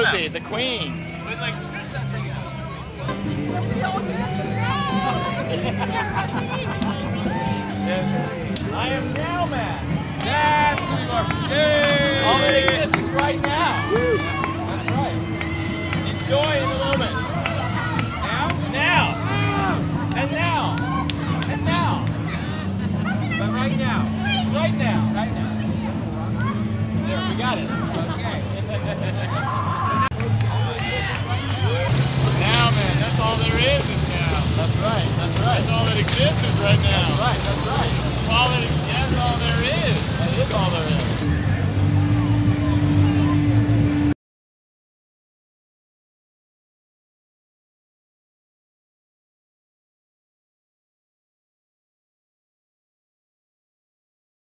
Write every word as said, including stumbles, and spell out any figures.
Rosie, the queen. Wait, like, stretch that thing out. I am NOWMAN. That's who you are. Yay! All that exists is right now. Woo. That's right. Enjoy in the moment. Now, now, and now, and now. But right now, right now, right now. There, we got it. Okay. Now, man, that's all there is is now. That's right. That's right. That's all that exists is right now. That's right. That's right. That's all that is. That's all there is. That is all there is.